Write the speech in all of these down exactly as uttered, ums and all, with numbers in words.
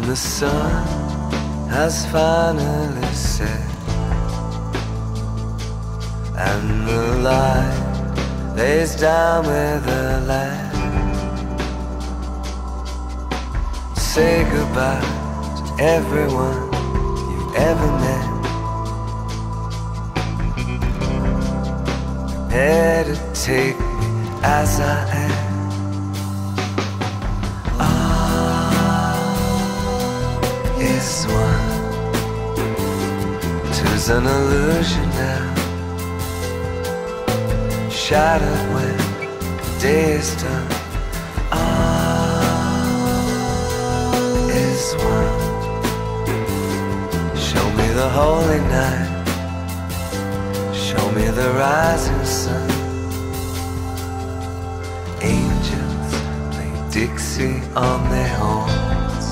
the sun has finally set and the light lays down with the land, say goodbye to everyone you ever met. Prepare to take me as I am. Is one, two's an illusion now, shattered when the day is done. Ah, is one, show me the holy night, show me the rising sun. Angels play Dixie on their horns,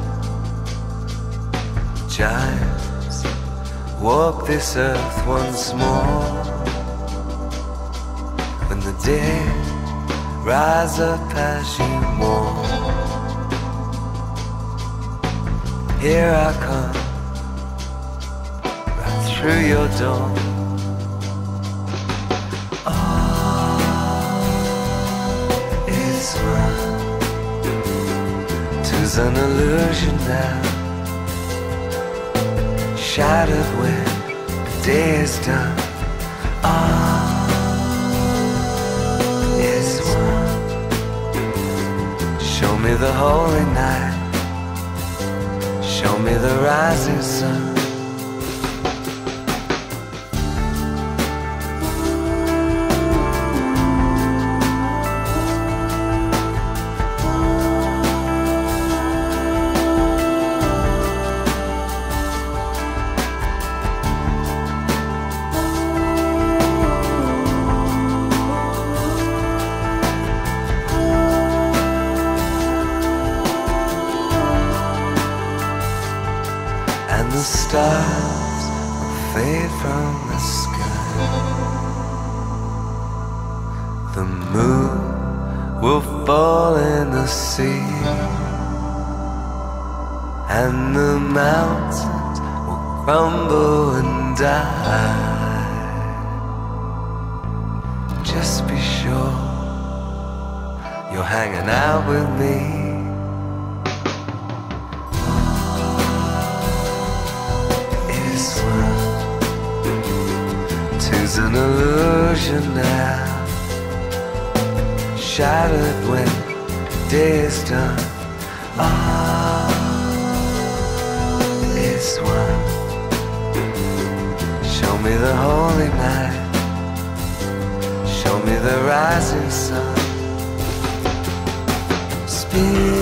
giants walk this earth once more. When the dead rise up as you mourn, here I come, right through your door. All is one, two's an illusion now, shattered when the day is done. All is one, show me the holy night, show me the rising sun. The stars will fade from the sky, the moon will fall in the sea, and the mountains will crumble and die. Just be sure you're hanging out with me. Two's an illusion now, shattered when the day is done. All is one, show me the holy night, show me the rising sun. Speak